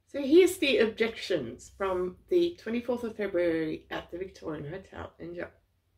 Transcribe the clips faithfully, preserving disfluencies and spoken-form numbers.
So here's the Objections from the twenty-fourth of February at the Vic Hotel. Enjoy.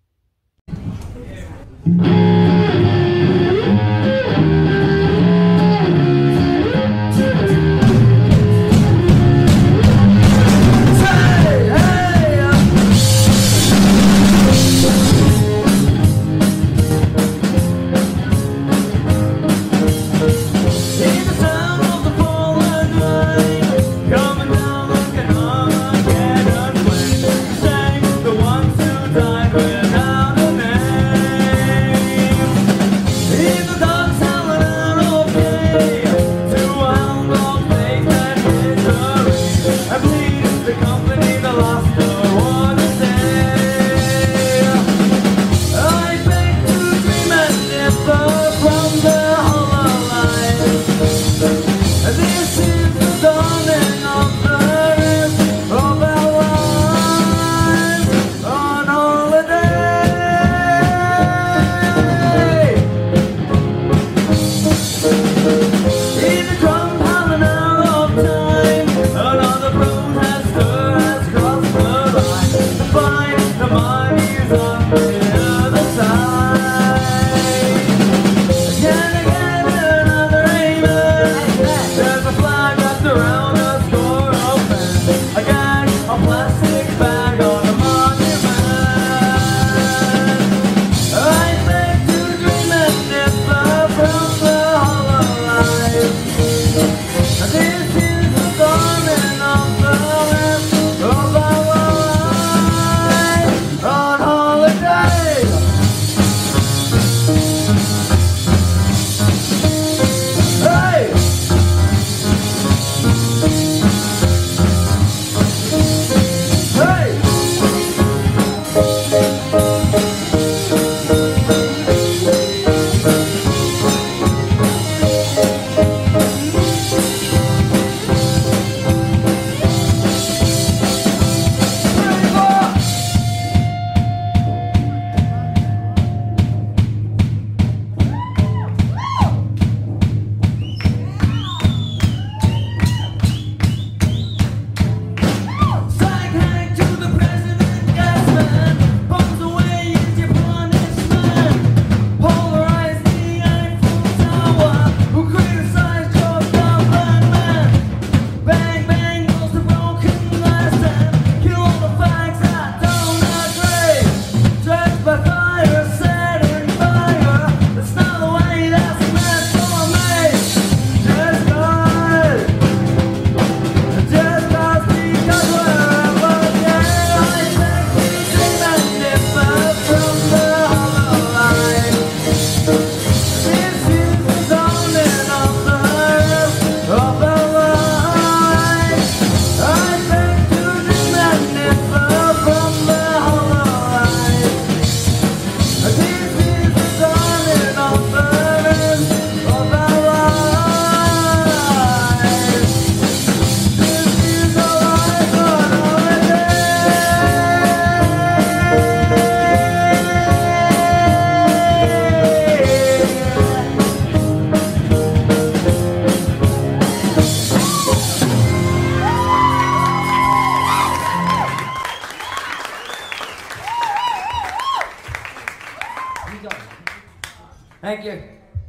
Thank you.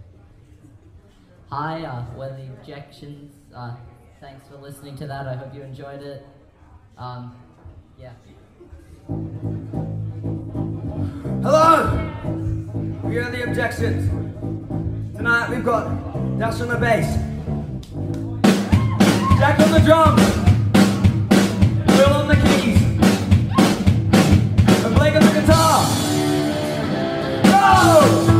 Hi, uh, we're the Objections. Uh, thanks for listening to that. I hope you enjoyed it. Um, yeah. Hello! We are the Objections. Tonight we've got Dash on the bass, Jack on the drums, Will on the keys, and Blake on the guitar. Go!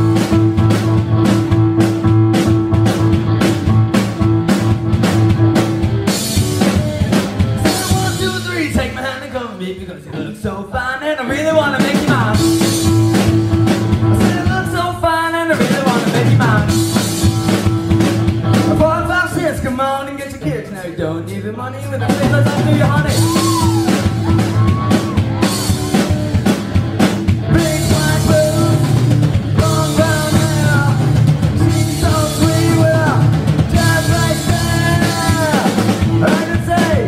Because you look so fine and I really want to make you mine. I said you look so fine and I really want to make you mine. Four, five, six, come on and get your kicks. Now you don't need the money with the flavors I do you, honey. Big black boots, long brown hair, she's so sweet with her jazz right there. I can say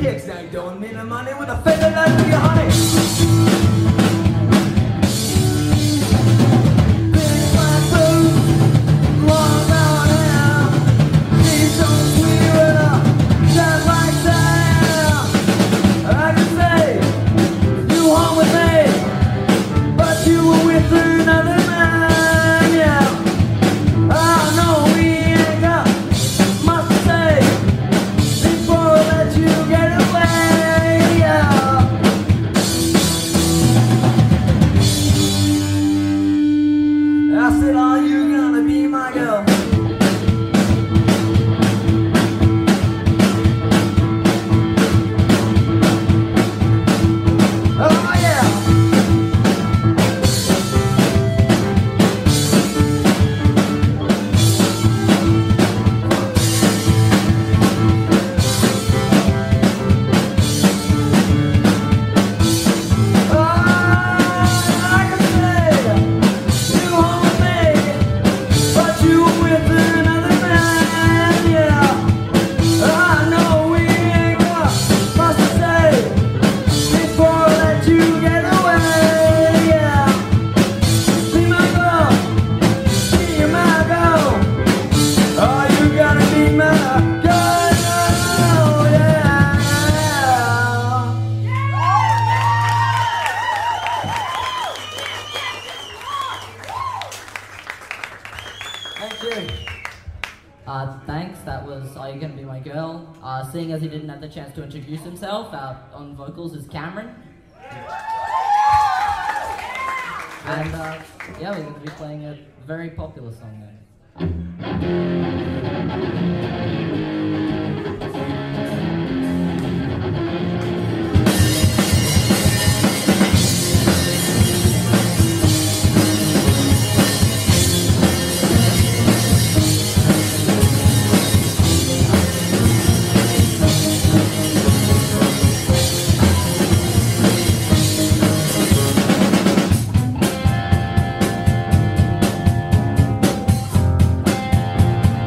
kicks. Now you don't mean the money with a feather like your honey. Big black boots, long brown hair, jeans so sweet with a just like that. I can say you home with me, but you were with another man, yeah. I know we ain't got much to say before I let you get away, yeah. I said, are you gonna be my girl? Oh yeah. Uh, thanks, that was Are You Gonna Be My Girl? Uh, seeing as he didn't have the chance to introduce himself, uh, on vocals is Cameron. And uh, yeah, we're going to be playing a very popular song now. I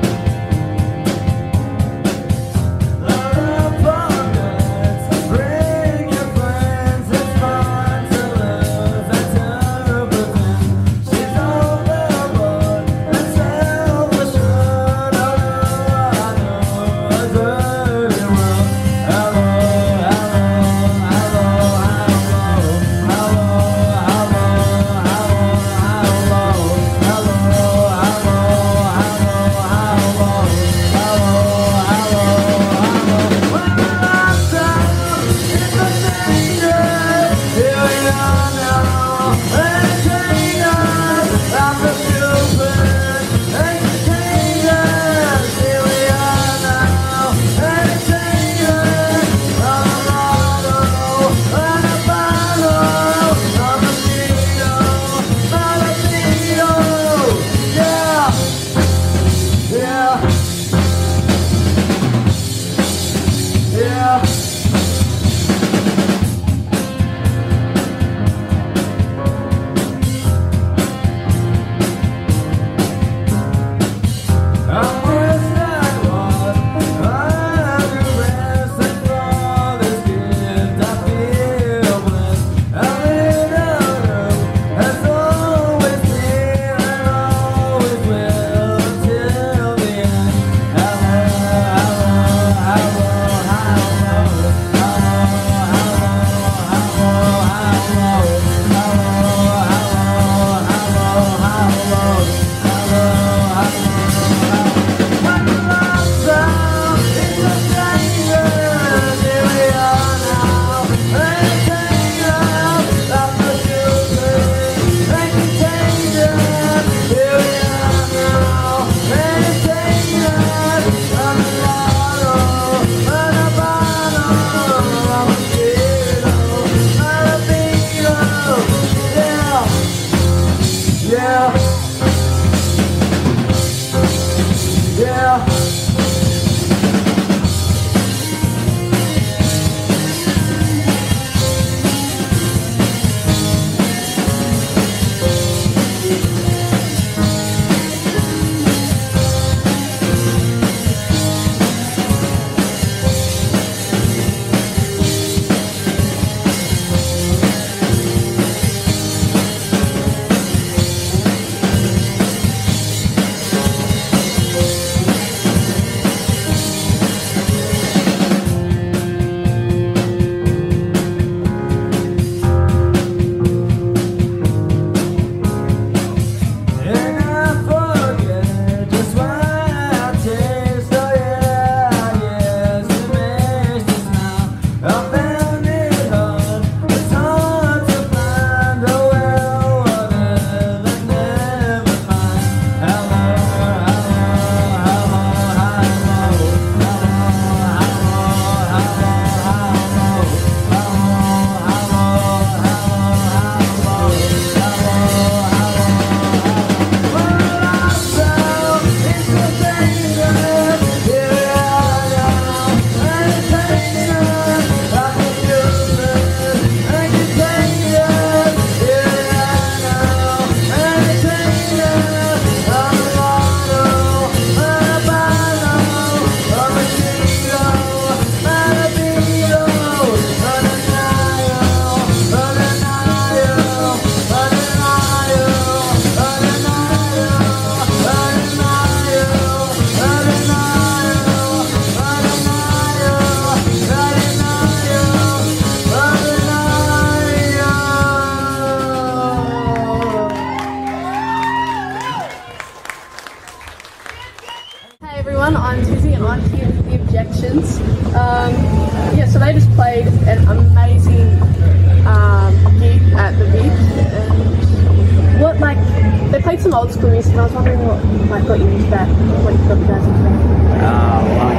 Objections. Um, yeah, so they just played an amazing um, gig at the Vic. And what, like, they played some old school music, and I was wondering what like got you into that, what got you guys into that. Oh, my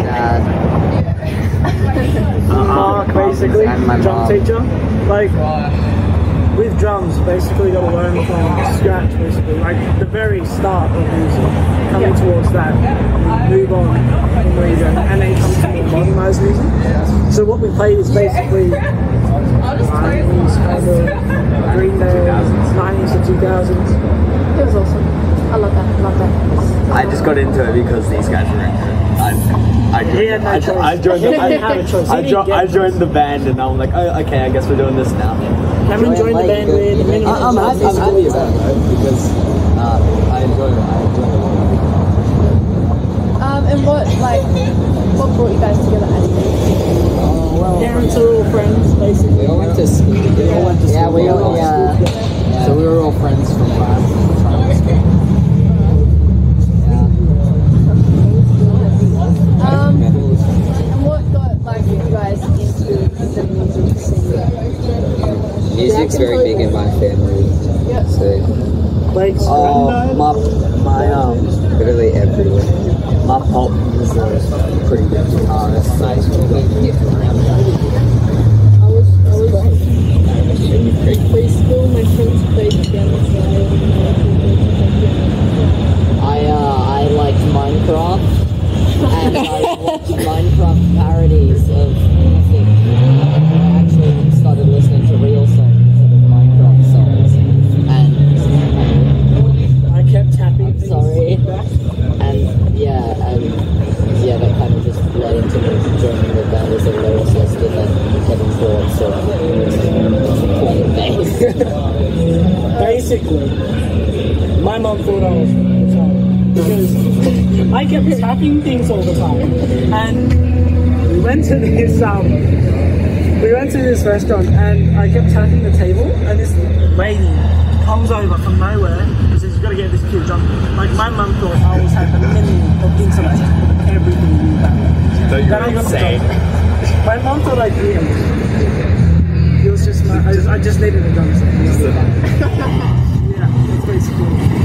dad. Mark, basically, And my drum mom. teacher. Like, with drums, basically, you got to learn from scratch, basically. Like, the very start of music, coming towards that, move on from where you go, and then come to more modernised music. So what we played is basically nineties, kind of Green Day, nineties to two thousands. It was awesome. I love that. I love that. I just got into it because these guys were into it. I, I, joined, He had no I, choice. I joined. He The, I, didn't have a choice. He I, didn't jo get I a joined choice. the band, and I'm like, oh, okay, I guess we're doing this now. Cameron joined the band with the minimum. I'm happy, I'm happy about it because uh, I enjoy it. I enjoy it. Um, and what, like, what brought you guys together as a group? Parents are all friends, basically. We all went to school. We all went to Yeah, school. we all, yeah. Yeah. So we were all friends from class. Um, and what got, like, you guys into the music scene? Music's very big in my family. Yep. So, Blake's Oh, my, my, um, literally everywhere. my pop is a pretty good guitarist. I was, I was in preschool, my friends played piano, so I, uh, I liked Minecraft. And I watched Minecraft parodies of music. I actually started listening to real songs instead of Minecraft songs. And I kept tapping things. sorry. And yeah, and yeah, that kind of just led into me joining the band as a lyricist, and then Kevin thought so playing bass. Basically, my mum thought I was retarded because I kept tapping things all the time. And we went to this um, we went to this restaurant, and I kept tapping the table, and this lady comes over from nowhere and says, "You've got to get this kid drunk." Like, my mum thought I was had a million of intellect, everything we knew about it. So Then I you're got insane. drunk. My mum thought I grew him. It was just my, I, just, I just needed a drum set. Yeah, that's basically.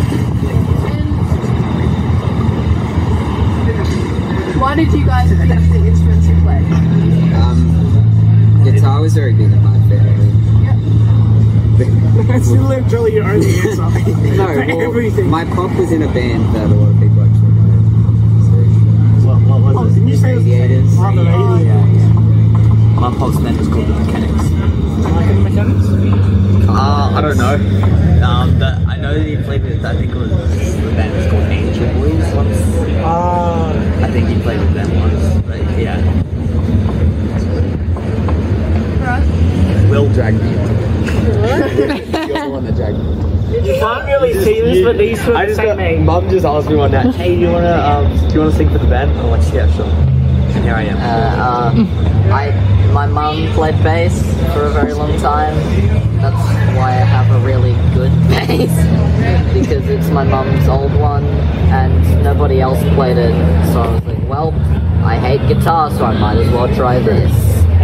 Why did you guys pick the instruments you play? Um, guitar was very big in my family. That's literally your only answer. No, For well, everything. my pop was in a band that a lot of people actually know. What, what was Oh, it? didn't you say it was Radiators. on the radio? Yeah. My pop's band was called The Mechanics. Like the mechanics? Uh, I don't know. Um, the, I know that he played with, I think it was, the band was called Angel Boys once. Ah, I think he played with them once, but yeah. Will dragged me into it. You're the one that dragged me. you can't really see this, but these were I the just same got, name. Mum just asked me one night, hey, do you wanna um, do you wanna sing for the band? I'm like, yeah, sure. And here I am. Uh, uh, I, my mum played bass for a very long time. That's why I have a really good bass, because it's my mum's old one and nobody else played it. So I was like, well, I hate guitar, so I might as well try this.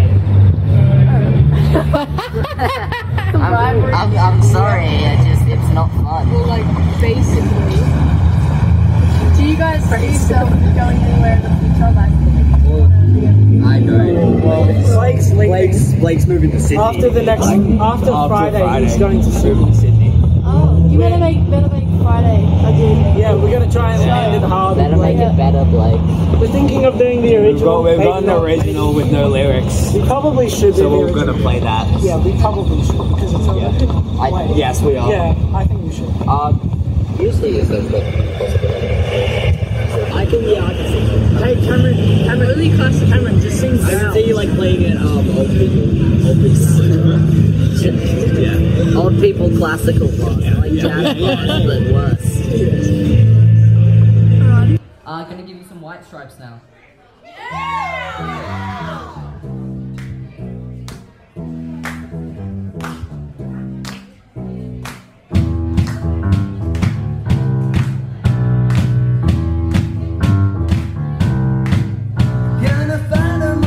I'm, I'm, I'm sorry, I just, it's not fun. Well, like, basically, do you guys see yourself going anywhere in the future? Like, I don't. Blake's leaving. Blake's, Blake's moving to Sydney. After the next, after, After Friday, Friday, he's going to moving Sydney. to Sydney. oh, you better make, better make Friday a good. Yeah, we're gonna try and land it hard. Better make it better, Blake. We're thinking of doing the We've original. got, we've maybe got an not- original with no lyrics, We probably should do so the we're original. gonna play that. Yeah, we probably should, because it's a Yeah. little I- bit. Yes, we are. Yeah, I think we should. Um, Usually is a possibility. I can, yeah, I can sing. Hey, Cameron, Cameron, only class Cameron, just sing I can down. see you like playing it, um, old people, old people. Yeah. old people classical rock, like jazz rock, but worse. Uh, gonna give you some White Stripes now. Gonna find a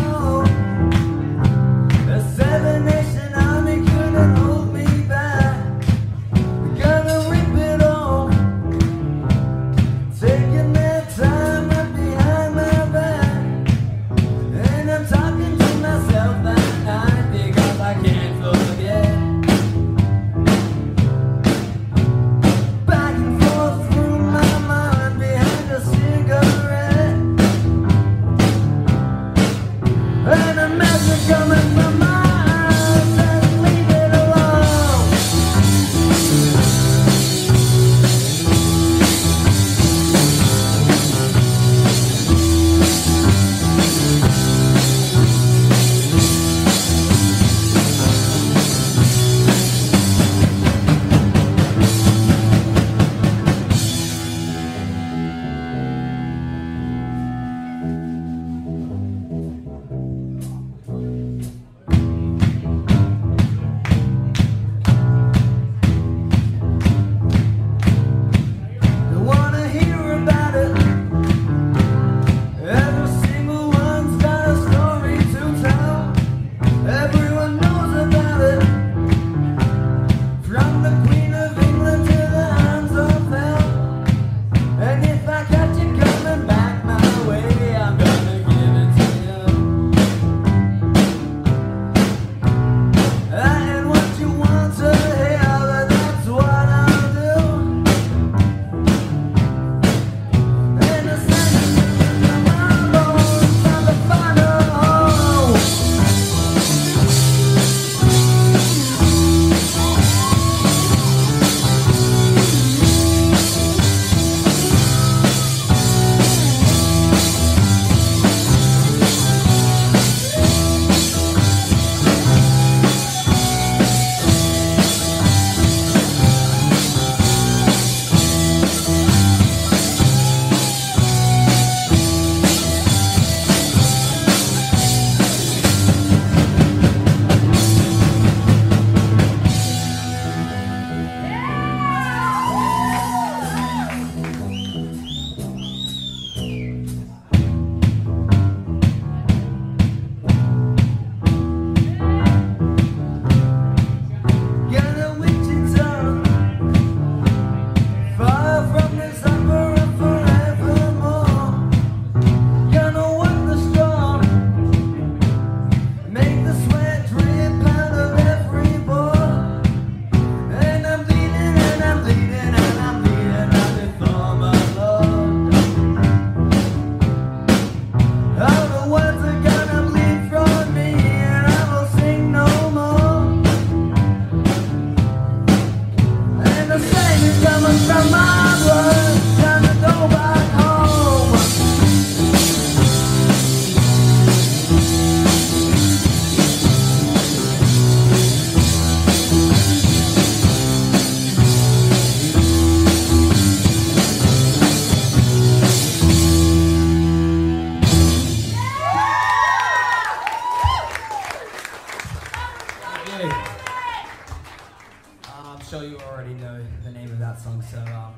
sure you already know the name of that song, so um,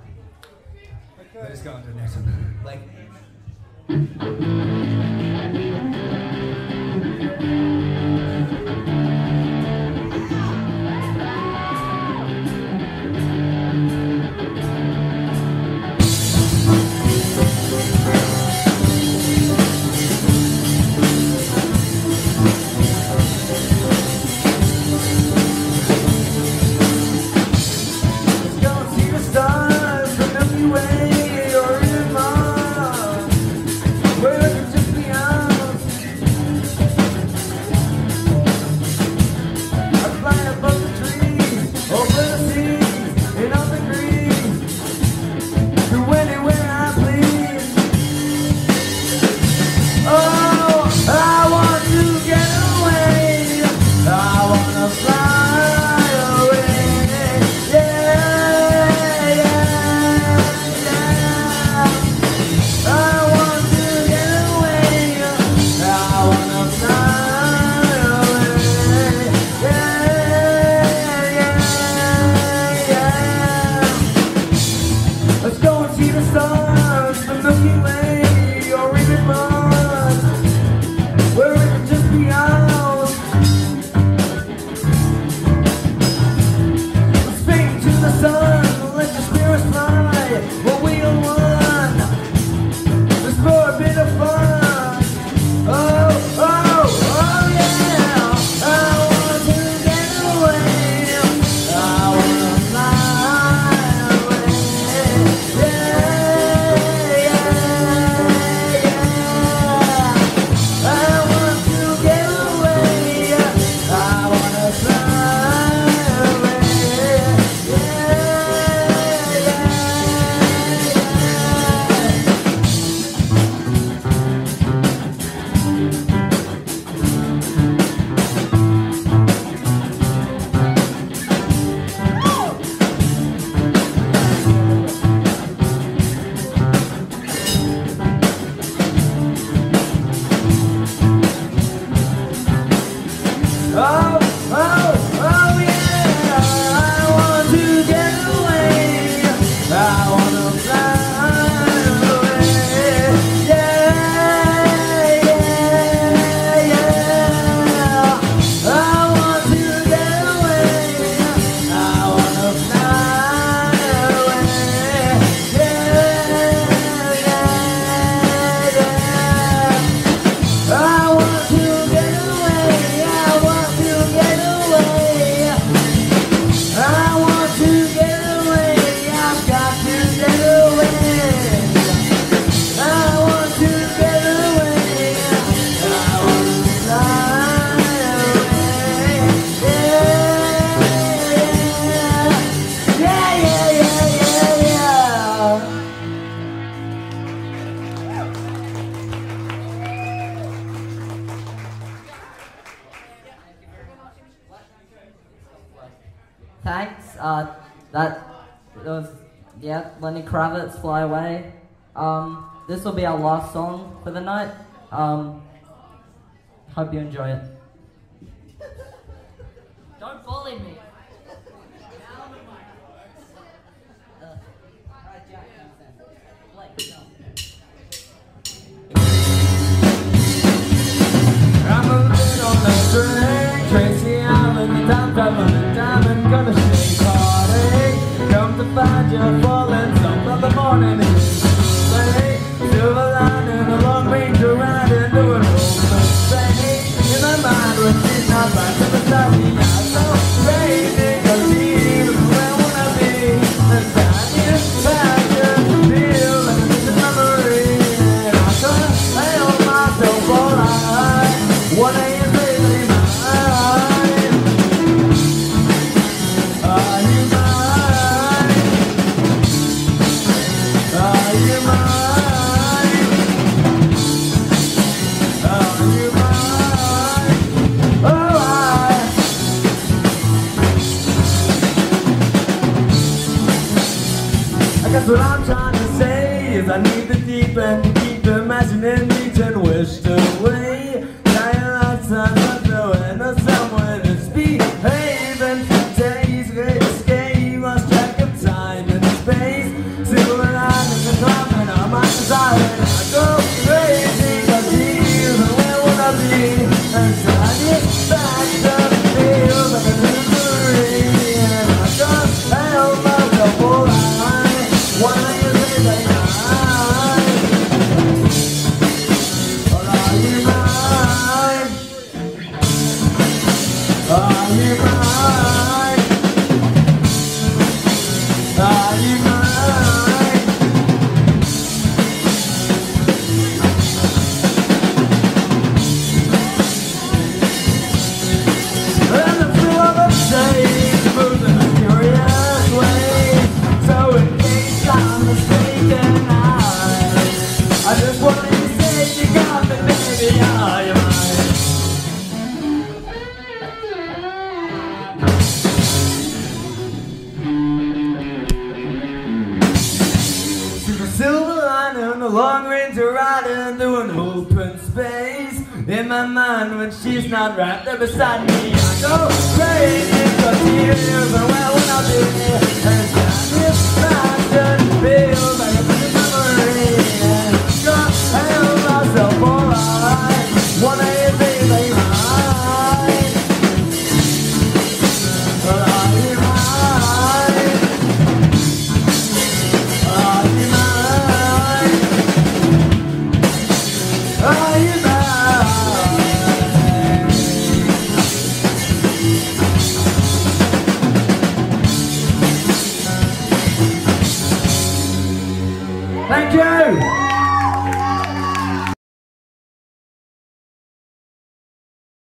we'll just go on to the next one. Like. Where thanks. Uh, that was, yeah, Lenny Kravitz, Fly Away. Um, this will be our last song for the night. Um, hope you enjoy it. Don't bully me. I'm a little on the train, Tracy Allen, time traveling diamond, gonna shake heartache. Come to find you falling some of the morning in late. Silver lining, a long range around and doing open space. In my mind, when she's not back to the top, me out so crazy, cause she was where I wanna be. And time is passion, feel like a distant memory. And I can't help myself all night. What are you really mine? Are you mine? Are you mine? Are you mine? Oh, I I guess what I'm trying to say is I need the deep end to keep imagining, reaching, wished away. Somewhere to speak, haven for days, great escape, lost track of time and space. Silver lining and climbing on my desire. I go crazy, cause here's where I wanna be. And so I get back to feel like a misery. And I can't help myself all night. Why you say that night? Or are you mine? Are you mine? Are you mine? And the feel of a change moves in a curious way. So in case I'm mistaken, I I just want to say you got me, baby. Are you mine? Silver lining, a long range of riding through an open space. In my mind, when she's not right there beside me, I go crazy, cause here's where I wanna be. And time is passion, feels like a pretty memory. And I can't help myself, alright. Wanna